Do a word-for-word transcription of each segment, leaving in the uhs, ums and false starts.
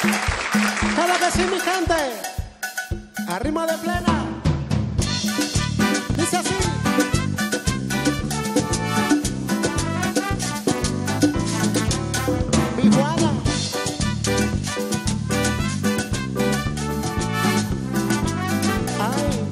Claro que sí, mi gente. A ritmo de plena. Dice así. Mi Juana. Ay.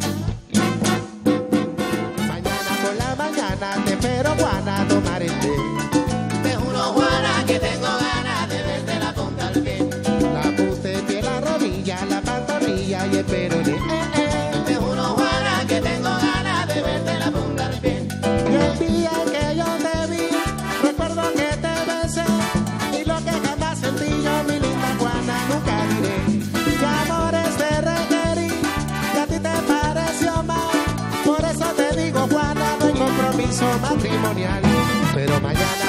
Mañana por la mañana te espero, Juana, a tomar el té. Te juro, Juana, que tengo ganas de verte la punta al pie. La puse en pie, la rodilla, la pantorrilla y el peroné. Eh, eh. Te juro, Juana, que tengo ganas de verte la punta al pie. Y el día que yo te vi, recuerdo que te besé. Y lo que jamás sentí yo, mi linda Juana, nunca diré. ¿Qué amores te requerí? Que a ti te pareció mal. Por eso te digo, Juana, no hay compromiso matrimonial. Pero mañana